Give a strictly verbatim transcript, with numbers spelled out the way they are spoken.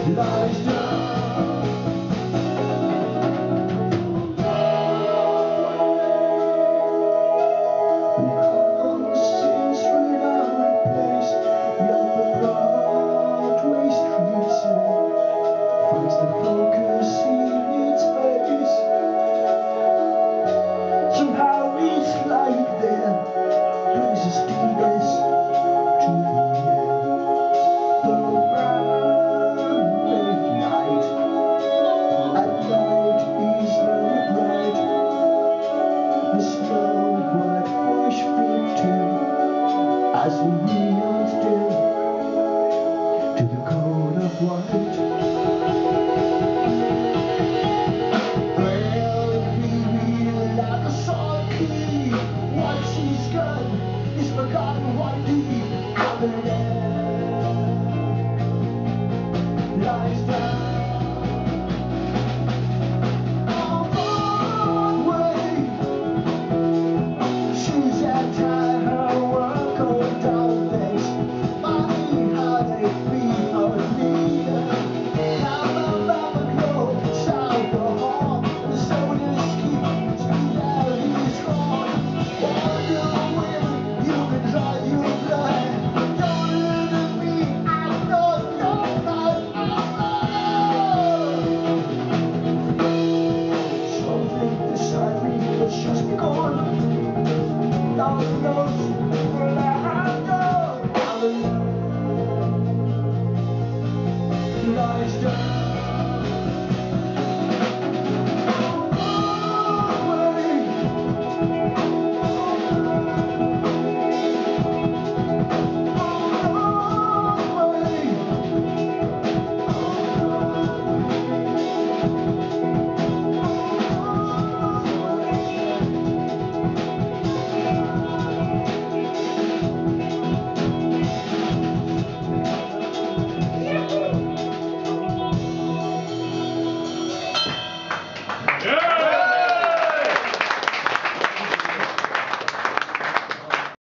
lies down. Young scenes without replace, young the Broadway streets finds the focus in its face. Somehow it's like there brings a stillness to the air. The Broadway night at night is very bright. The snow white wash victim as we kneel still to the code of white. Well, baby, like a solid key, what she's got is forgotten one deep out there lies down. Just be gone. God knows where I go. Lies down.